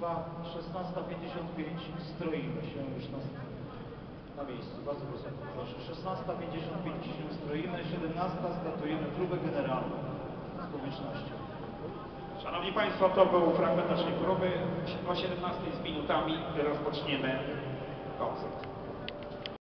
Państwa, 16:55, stroimy się już na miejscu. Bardzo proszę. 16:55 się stroimy, 17:00 startujemy próbę generalną z publicznością. Szanowni Państwo, to był fragment naszej próby. O 17:00 z minutami rozpoczniemy koncert.